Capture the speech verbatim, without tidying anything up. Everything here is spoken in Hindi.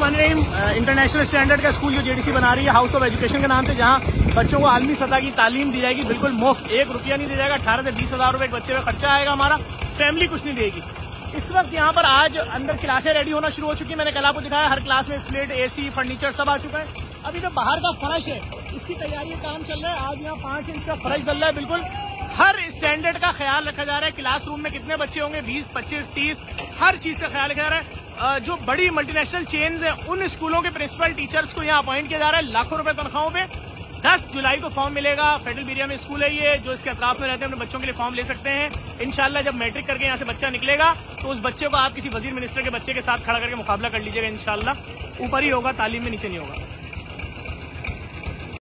बिस्मिल्लाहिर्रहमानिर्रहीम। इंटरनेशनल स्टैंडर्ड का स्कूल जो जेडीसी बना रही है हाउस ऑफ एजुकेशन के नाम से, जहां बच्चों को आलमी सतह की तालीम दी जाएगी बिल्कुल मुफ्त, एक रुपया नहीं दिया जाएगा। अठारह से बीस हजार रुपए एक बच्चे का खर्चा आएगा हमारा, फैमिली कुछ नहीं देगी। इस वक्त यहाँ पर आज अंदर क्लासें रेडी होना शुरू हो चुकी है। मैंने कल आपको दिखाया हर क्लास में स्प्लिट, एसी, फर्नीचर सब आ चुका है। अभी जो बाहर का फर्श है इसकी तैयारी का काम चल रहा है। आज यहाँ पांच इंच का फर्श डल रहा है। बिल्कुल हर स्टैंडर्ड का ख्याल रखा जा रहा है। क्लासरूम में कितने बच्चे होंगे, बीस, पच्चीस, तीस, हर चीज का ख्याल रखा जा रहा है। जो बड़ी मल्टीनेशनल चेन्स हैं उन स्कूलों के प्रिंसिपल टीचर्स को यहाँ अपॉइंट किया जा रहा है लाखों रुपए तनख्वाहों पे। दस जुलाई को फॉर्म मिलेगा। फेडरल एरिया में स्कूल है ये, जो इसके अतराफ में रहते हैं अपने बच्चों के लिए फॉर्म ले सकते हैं। इंशाल्लाह जब मैट्रिक करके यहाँ से बच्चा निकलेगा तो उस बच्चे को आप किसी वजीर मिनिस्टर के बच्चे के साथ खड़ा करके मुकाबला कर लीजिएगा। इंशाल्लाह ऊपर ही होगा, तालीम में नीचे नहीं होगा।